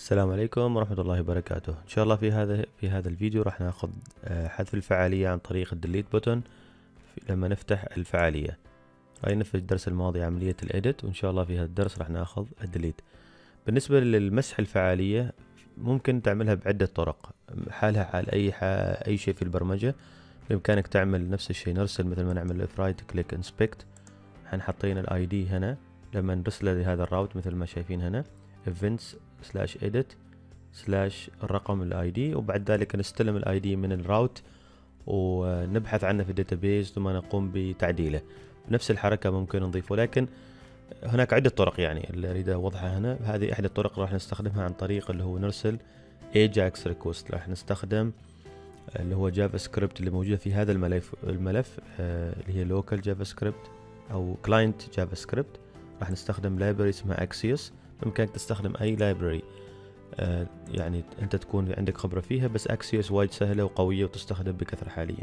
السلام عليكم ورحمة الله وبركاته. إن شاء الله في هذا الفيديو راح ناخذ حذف الفعالية عن طريق الديليت بوتون لما نفتح الفعالية. راينا في الدرس الماضي عملية الإيديت، وإن شاء الله في هذا الدرس راح ناخذ الديليت. بالنسبة للمسح الفعالية ممكن تعملها بعدة طرق، حالها حال أي شيء في البرمجة. بإمكانك تعمل نفس الشيء، نرسل مثل ما نعمل if right click inspect، حنحطين الاي دي هنا لما نرسله لهذا الراوت مثل ما شايفين هنا events/edit/ الرقم الاي دي، وبعد ذلك نستلم الاي دي من الراوت ونبحث عنه في الداتابيز ثم نقوم بتعديله. نفس الحركة ممكن نضيفه، لكن هناك عدة طرق يعني اللي اريد اوضحها هنا. هذه احدى الطرق راح نستخدمها عن طريق اللي هو نرسل ايجاكس ريكوست. راح نستخدم اللي هو جافا سكريبت اللي موجودة في هذا الملف اللي هي لوكال جافا سكريبت او كلاينت جافا سكريبت. راح نستخدم لايبرري اسمها اكسيوس. بامكانك تستخدم اي لايبرري يعني انت تكون عندك خبرة فيها، بس اكسيوس وايد سهلة وقوية وتستخدم بكثرة حاليا.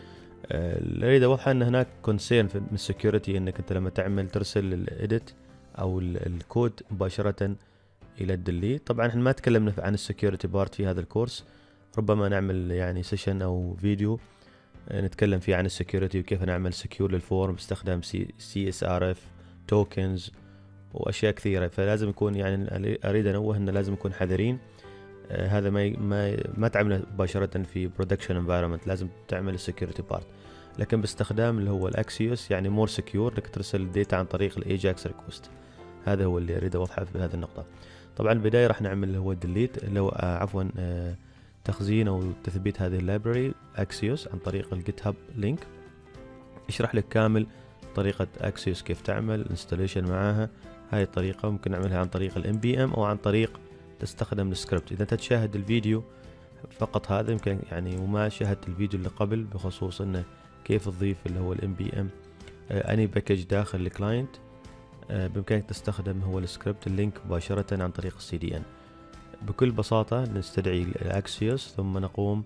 اللي اريد اوضحه ان هناك كونسيرن من السكيورتي، انك انت لما ترسل الاديت او الكود مباشرة الى الديليت. طبعا احنا ما تكلمنا عن السكيورتي بارت في هذا الكورس، ربما نعمل يعني سيشن او فيديو نتكلم فيه عن السكيورتي وكيف نعمل سكيور للفورم باستخدام CSRF توكنز واشياء كثيره. فلازم يكون يعني اريد انوه انه لازم نكون حذرين. هذا ما تعمله مباشره في برودكشن انفايرمنت، لازم تعمل السكيورتي بارت، لكن باستخدام اللي هو الاكسيوس يعني مور سكيور انك ترسل الداتا عن طريق الايجاكس ريكوست. هذا هو اللي اريد اوضحه في هذه النقطه. طبعا البدايه راح نعمل اللي هو ديليت، اللي هو عفوا تخزين او تثبيت هذه اللايبرري اكسيوس عن طريق الجيت هاب لينك. يشرح لك كامل طريقة اكسيوس كيف تعمل انستليشن معاها. هاي الطريقة ممكن نعملها عن طريق الام بي ام او عن طريق تستخدم السكريبت. اذا انت تشاهد الفيديو فقط هذا يمكن يعني وما شاهدت الفيديو اللي قبل بخصوص انه كيف تضيف اللي هو الام بي ام اني باكج داخل الكلاينت، بامكانك تستخدم هو السكريبت اللينك مباشرة عن طريق السي دي ان. بكل بساطة نستدعي الاكسيوس ثم نقوم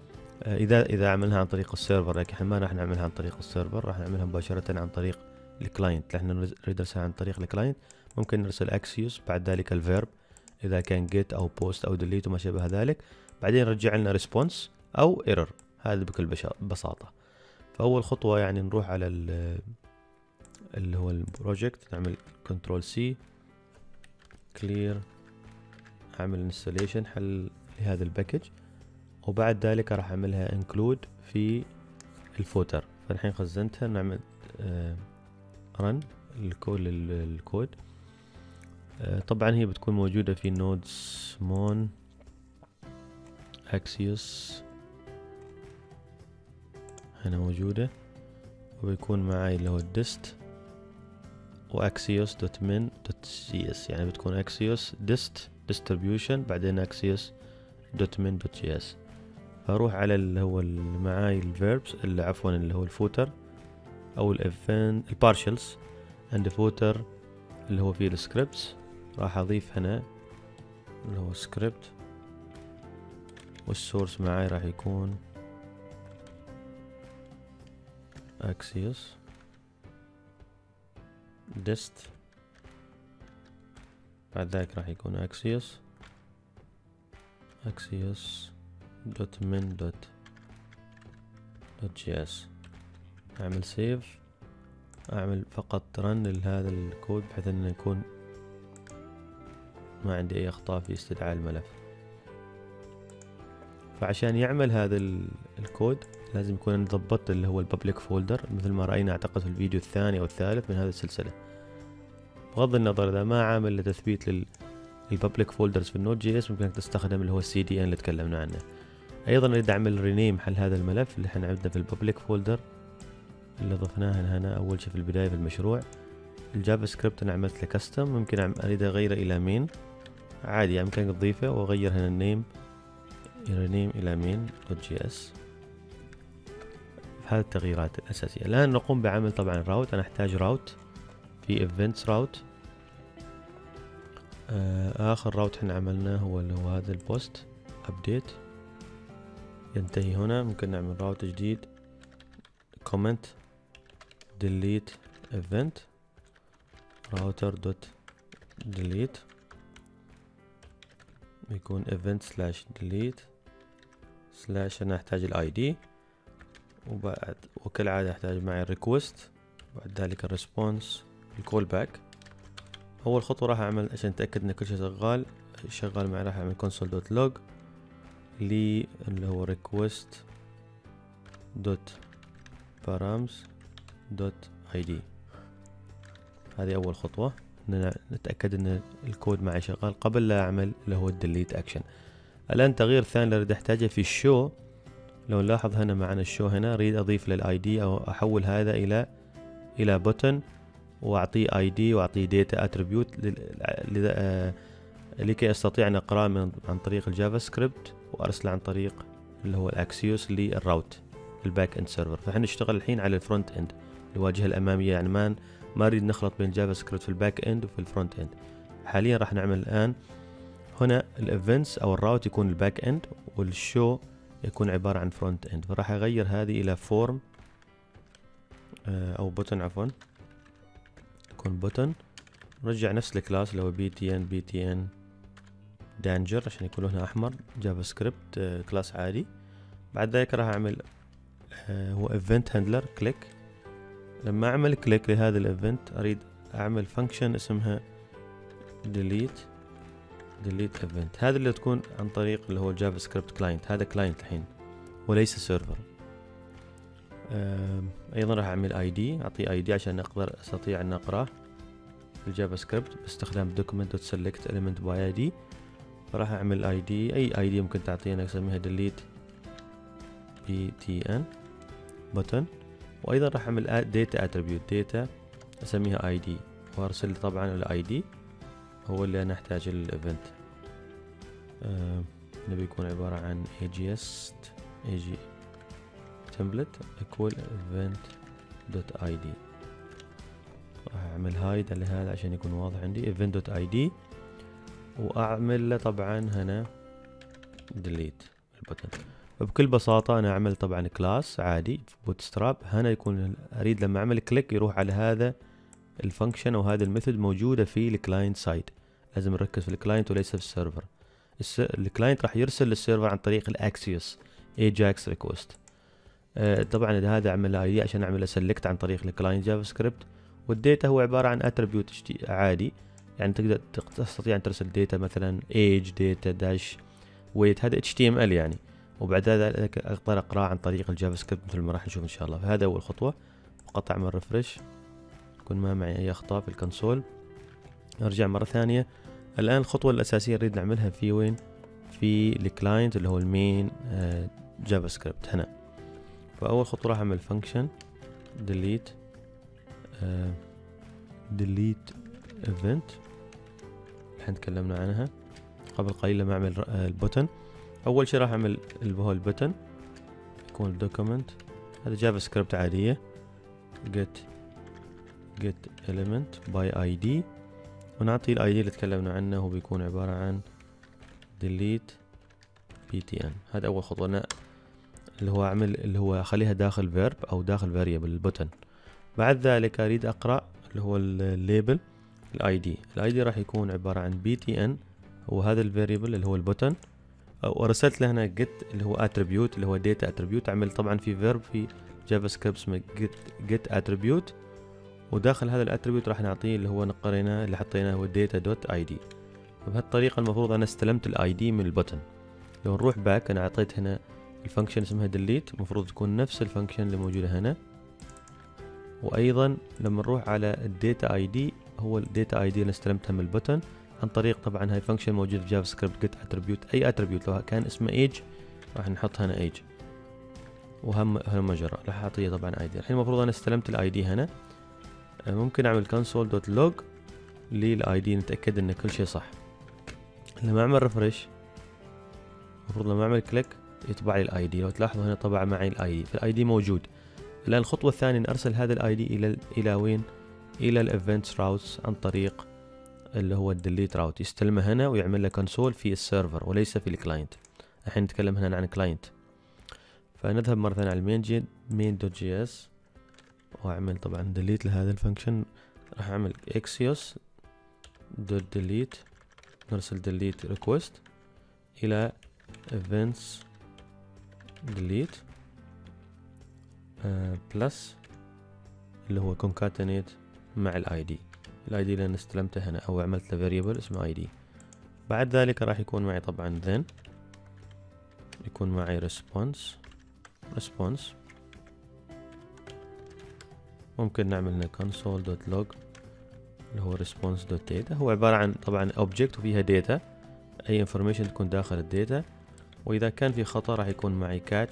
اذا عملناها عن طريق السيرفر، لكن احنا ما راح نعملها عن طريق السيرفر، راح نعملها مباشرة عن طريق الكلاينت. احنا نريد نرسلها عن طريق الكلاينت، ممكن نرسل اكسيوس بعد ذلك الفيرب اذا كان جيت او بوست او ديليت وما شابه ذلك، بعدين رجع لنا ريسبونس او ايرور. هذا بكل بساطة. فاول خطوة يعني نروح على اللي هو البروجكت، نعمل كنترول سي كلير، اعمل انستليشن حل لهذا الباكج، وبعد ذلك راح اعملها انكلود في الفوتر. فالحين خزنتها، نعمل رن الكود. طبعا هي بتكون موجودة في نودز مون اكسيوس هنا موجودة، وبيكون معي اللي هو الديست واكسيوس دوت من دوت سي اس، يعني بتكون اكسيوس ديست ديستريبيوشن بعدين اكسيوس دوت من دوت جي اس. فاروح على اللي هو معاي الفيربس اللي عفوا اللي هو الفوتر او البارشلز عند فوتر اللي هو فيه السكريبتس. راح اضيف هنا اللي هو سكريبت، والسورس معاي راح يكون اكسيوس ديست، بعد ذلك راح يكون اكسيوس دوت من دوت جي اس. اعمل سيف، اعمل فقط رن لهذا الكود بحيث انه يكون ما عندي اي اخطاء في استدعاء الملف. فعشان يعمل هذا الكود لازم يكون ضبطت اللي هو الببليك فولدر مثل ما رأينا اعتقد في الفيديو الثاني او الثالث من هذه السلسلة. بغض النظر اذا ما عامل لتثبيت للببليك فولدرز في النود جي اس، ممكن تستخدم اللي هو السي دي ان اللي تكلمنا عنه. ايضا نريد اعمل رينيم حل هذا الملف اللي احنا عندنا في الببليك فولدر اللي ضفناه هنا اول شيء في البداية في المشروع. الجافا سكريبت انا عملت له كاستم، ممكن اريد اغيره الى مين عادي، يعني ممكن تضيفه واغير هنا النيم رينيم الى مين دوت جي اس. هذه التغييرات الاساسية. الان نقوم بعمل طبعا راوت. انا احتاج راوت في events راوت. اخر راوت احنا عملناه هو اللي هو هذا البوست ابديت، ينتهي هنا. ممكن نعمل راوت جديد comment delete event router dot delete بيكون event slash delete slash أنا أحتاج ال ID، وبعد وكالعادة أحتاج معي request، بعد ذلك الريسبونس الكول باك. أول خطوة راح أعمل عشان أتأكد إن كل شيء شغال معي، راح أعمل console.log اللي هو request params.id. هذه أول خطوة إن نتأكد إن الكود معي شغال قبل لا أعمل اللي هو delete action. الآن تغيير ثاني اللي أريد أحتاجه في الشو، لو نلاحظ هنا معنا الشو هنا أريد أضيف للآي دي أو أحول هذا إلى بوتن وأعطيه آي دي وأعطيه داتا أتريبيوت لكي أستطيع أن أقرأ عن طريق الجافا سكريبت وأرسله عن طريق اللي هو الأكسيوس للراوت الباك إند سيرفر. فإحنا نشتغل الحين على الفرونت إند الواجهة الأمامية، يعني ما نريد نخلط بين الجافا سكريبت في الباك إند وفي الفرونت إند. حاليا راح نعمل الآن هنا الإيفنتس أو الراوت يكون الباك إند والشو يكون عبارة عن فرونت إند. فراح أغير هذه إلى فورم أو بوتن، عفوا يكون بوتن. نرجع نفس الكلاس اللي هو btn danger عشان يكون لونها أحمر، جافا سكريبت كلاس عادي. بعد ذلك راح أعمل هو event handler click. لما أعمل كليك لهذا الإيفنت أريد أعمل فانكشن اسمها delete event. هذا اللي تكون عن طريق اللي هو الجافا سكريبت كلاينت، هذا كلاينت الحين وليس سيرفر. ايضا راح اعمل اي دي، اعطيه اي دي عشان استطيع ان اقراه في الجافا سكريبت باستخدام document.select element by id. فراح اعمل اي دي، اي اي دي ممكن تعطينا اسميها delete btn button. وايضا راح اعمل data attribute data اسميها اي دي وارسل طبعا الاي دي هو اللي انا احتاج للايفنت. هنا بيكون عبارة عن AG template equal event.id. راح اعمل هايد على هذا عشان يكون واضح عندي event.id، واعمل له طبعا هنا delete البوتن. وبكل بساطة انا اعمل طبعا كلاس عادي bootstrap. هنا يكون اريد لما اعمل كليك يروح على هذا الفانكشن او هذا الميثود موجودة في الكلاينت سايد. لازم نركز في الكلاينت وليس في السيرفر. الكلاينت راح يرسل للسيرفر عن طريق الاكسيوس ايجاكس ريكوست. طبعا هذا اعمل اي دي عشان اعمل سيلكت عن طريق الكلاينت جافا سكريبت. والداتا هو عبارة عن اتريبيوت عادي، يعني تستطيع ان ترسل داتا مثلا age داتا داش ويت، هذا HTML يعني. وبعد ذلك اقدر اقراه عن طريق الجافا سكريبت مثل ما راح نشوف ان شاء الله. فهذا اول خطوة. فقط اعمل ريفرش يكون ما معي اي اخطاء في الكونسول. ارجع مرة ثانية. الان الخطوة الاساسية نريد نعملها في وين؟ في الكلاينت اللي هو المين جافا سكريبت هنا. فاول خطوة راح اعمل فانكشن delete event الحين تكلمنا عنها قبل قليل لما اعمل البوتن. اول شيء راح اعمل اللي هو البوتن يكون document، هذا جافا سكريبت عادية get element by id، ونعطي الاي دي اللي تكلمنا عنه هو بيكون عبارة عن delete btn. هذا اول خطوة أنا اللي هو اعمل اللي هو اخليها داخل verb او داخل variable البوتن. بعد ذلك اريد اقرأ اللي هو الليبل الاي دي راح يكون عبارة عن btn وهذا الفاريبل اللي هو البوتن، وارسلت له هنا get اللي هو attribute اللي هو data attribute. اعمل طبعا في verb في جافا سكريبت اسمه get attribute، وداخل هذا الاتريبيوت راح نعطيه اللي هو نقريناه اللي حطيناه هو data.id. فبهالطريقة المفروض انا استلمت الاي دي من البوتن. لو نروح باك انا اعطيت هنا الفانكشن اسمها delete، المفروض تكون نفس الفانكشن اللي موجودة هنا. وايضا لما نروح على الداتا اي دي هو الداتا اي دي اللي استلمتها من البوتن عن طريق طبعا هاي فانكشن موجود في جافا سكريبت get attribute. اي attribute لو كان اسمه age راح نحط هنا age، وهم مجرى راح اعطيه طبعا اي دي. الحين المفروض انا استلمت الاي دي هنا. ممكن اعمل console.log للاي دي نتاكد ان كل شيء صح. لما اعمل ريفرش المفروض لما اعمل كليك يطبع لي الاي دي. لو تلاحظوا هنا طبع معي الاي دي، فالاي دي موجود. الان الخطوة الثانية نرسل هذا الاي دي الى وين؟ الى الايفنتس راوتس عن طريق اللي هو الديليت راوت. يستلمه هنا ويعمل له كونسول في السيرفر وليس في الكلاينت. الحين نتكلم هنا عن كلاينت. فنذهب مرة ثانية على المين main.js واعمل طبعا ديليت لهذا الفانكشن. راح اعمل axios.delete نرسل delete request الى events delete بلس اللي هو concatenate مع الاي دي اللي انا استلمته هنا او عملت له variable اسمه اي دي. بعد ذلك راح يكون معي طبعا then يكون معي response ممكن نعمل هنا console.log اللي هو response.data. هو عبارة عن طبعا object وفيها data، اي information تكون داخل الداتا، واذا كان في خطأ راح يكون معي catch،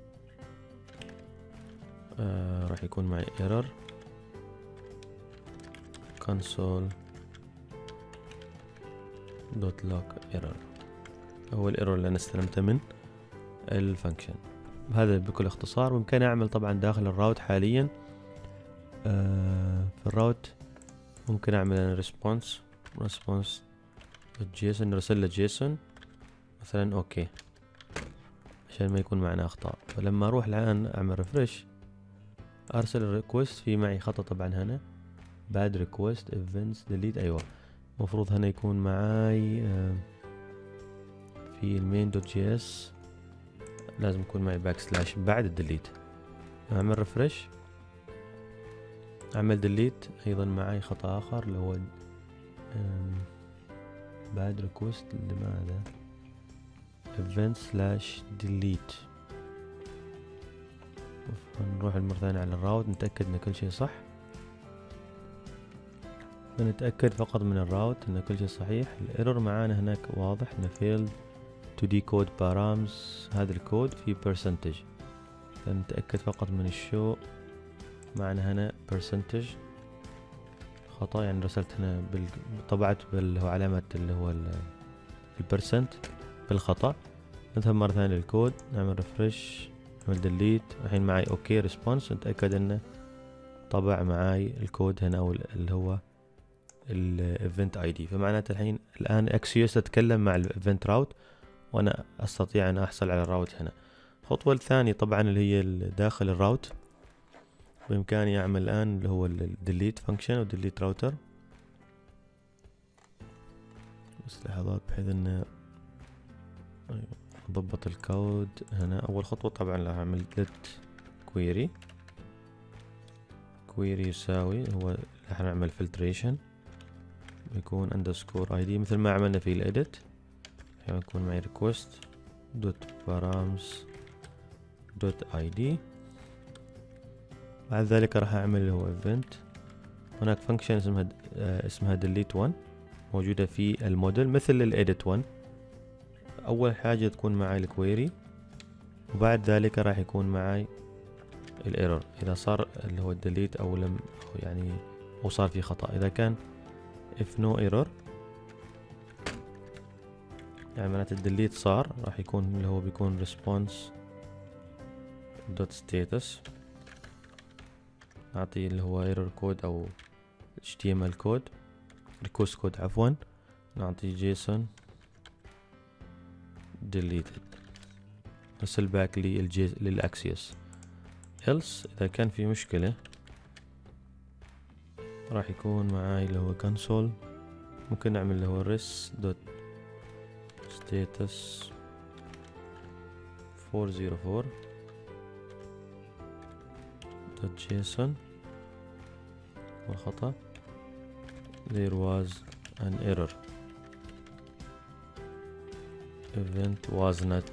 راح يكون معي error console.log error، هو الايرور اللي انا استلمته من الفانكشن. هذا بكل اختصار. ممكن اعمل طبعا داخل الراوت حاليا في الراوت ممكن اعمل response جيسون، نرسل له جيسون مثلا اوكي عشان ما يكون معنا اخطاء. فلما اروح الان اعمل ريفرش ارسل الريكوست، في معي خطأ طبعا هنا bad request events delete. ايوه المفروض هنا يكون معاي في المين دوت جي اس لازم يكون معي باك سلاش بعد الديليت. اعمل ريفرش اعمل ديليت، ايضا معي خطأ اخر اللي هو bad request لماذا event slash delete. نروح مرة ثانية على الراوت نتأكد ان كل شيء صح، نتأكد فقط من الراوت ان كل شيء صحيح. الايرور معانا هناك واضح انه failed to decode params، هذا الكود في percentage، فنتأكد فقط من الشو. معنا هنا percentage خطأ، يعني رسلت هنا طبعت اللي هو علامة اللي هو البرسنت بالخطأ. نذهب مرة ثانية للكود نعمل ريفرش نعمل ديليت، الحين معي اوكي ريسبونس، نتأكد انه طبع معاي الكود هنا او اللي هو الايفنت اي دي. فمعناته الحين الان اكسيوس تتكلم مع الايفنت راوت وانا استطيع ان احصل على الراوت هنا. الخطوة الثانية طبعا اللي هي داخل الراوت بامكاني اعمل الان اللي هو الديليت فانكشن وديليت راوتر. بس لحظات بحيث ان نضبط الكود هنا. اول خطوة طبعا راح اعمل let query يساوي هو راح نعمل filtration يكون underscore id مثل ما عملنا في الedit، يكون معي request dot params dot id. بعد ذلك راح اعمل اللي هو event. هناك فانكشن اسمها delete one موجودة في الموديل مثل الedit one. اول حاجة تكون معي الكويري وبعد ذلك راح يكون معي الايرور اذا صار اللي هو delete او لم يعني او صار في خطأ. اذا كان if no error يعني معناته الديليت صار، راح يكون اللي هو بيكون response dot status، نعطي اللي هو error code او HTML كود request كود عفوا، نعطي JSON deleted نرسل باك للأكسيوس. else إذا كان في مشكلة راح يكون معاي اللي هو console، ممكن نعمل اللي هو res dot status 404 dot json وخطأ there was an error event was not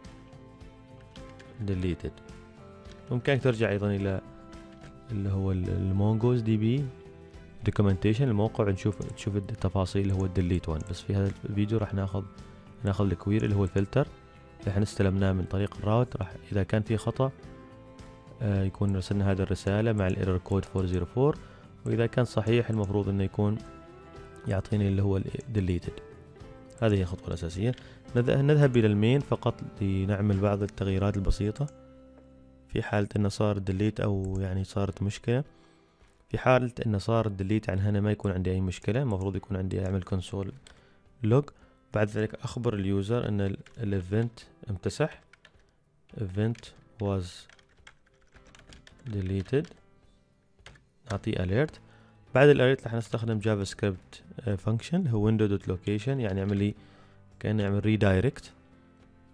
deleted. ممكنك ترجع ايضا الى اللي هو المونجوز دي بي documentation الموقع تشوف التفاصيل اللي هو الديليت وان. بس في هذا الفيديو راح ناخذ الكويري اللي هو الفلتر اللي احنا استلمناه من طريق الراوت. راح اذا كان في خطأ يكون رسلنا هذه الرسالة مع الايرور كود 404، واذا كان صحيح المفروض انه يكون يعطيني اللي هو deleted. هذه هي الخطوة الأساسية. نذهب إلى المين فقط لنعمل بعض التغييرات البسيطة في حالة إنه صار ديليت أو يعني صارت مشكلة. في حالة إنه صار ديليت عن هنا ما يكون عندي أي مشكلة، المفروض يكون عندي أعمل كونسول لوج. بعد ذلك أخبر اليوزر إن الإيفنت امتسح event was deleted، نعطيه alert. بعد الاليرت راح نستخدم جافا سكريبت فانكشن هو window.location، يعني يعمل لي كأنه يعمل redirect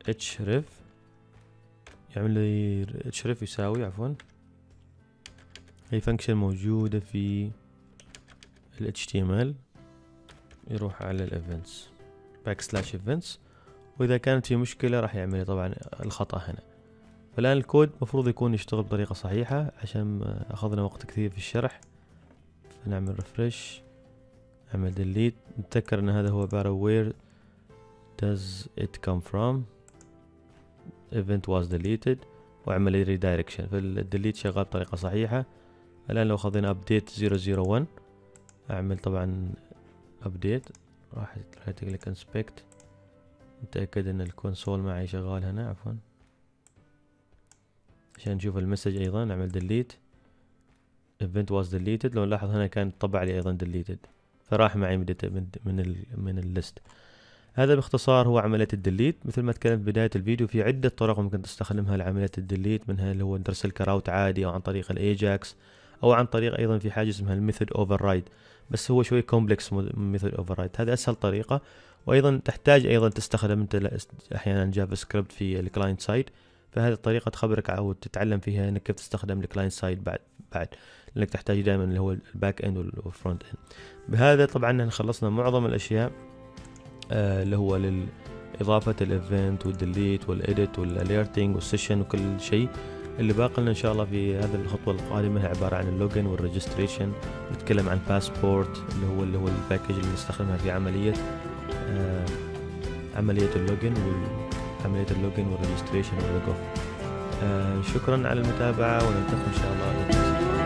href يعمل لي href يساوي عفوا هي فانكشن موجودة في ال HTML، يروح على الايفنتس \events، واذا كانت في مشكلة راح يعمل طبعا الخطأ هنا. فالآن الكود مفروض يكون يشتغل بطريقة صحيحة عشان اخذنا وقت كثير في الشرح. فنعمل ريفرش، نعمل delete، نتذكر ان هذا هو عبارة where does it come from event was deleted، واعمل redirection. فالديليت شغال بطريقة صحيحة. الآن لو خذينا update 001 اعمل طبعا update، راح تكليك inspect، نتأكد ان الكونسول معي شغال هنا عفوا عشان نشوف المسج. ايضا نعمل delete event was deleted، لو نلاحظ هنا كان طبع لي ايضا deleted، فراح معي من الليست. هذا باختصار هو عملية الديليت. مثل ما تكلمت في بداية الفيديو في عدة طرق ممكن تستخدمها لعملية الديليت، منها اللي هو نرسل كراوت عادي، او عن طريق الايجاكس، او عن طريق ايضا في حاجة اسمها الميثود اوفررايد، بس هو شوي كومبلكس ميثود اوفررايد. هذا اسهل طريقة، وايضا تحتاج ايضا تستخدم انت احيانا جافا سكريبت في الكلاينت سايد، فهذه الطريقة تخبرك او تتعلم فيها انك كيف تستخدم الكلاينت سايد بعد لانك تحتاج دائما اللي هو الباك اند والفرونت اند. بهذا طبعا خلصنا معظم الاشياء اللي هو لإضافة الايفنت والديليت والإيديت والاليرتنج والسيشن وكل شيء. اللي باقي لنا ان شاء الله في هذه الخطوة القادمة هي عبارة عن اللوجن والريجستريشن. نتكلم عن باسبورت اللي هو الباكج اللي نستخدمها في عملية اللوجن والريجستريشن واللوج اوف. شكرا على المتابعة، ونلتقي ان شاء الله.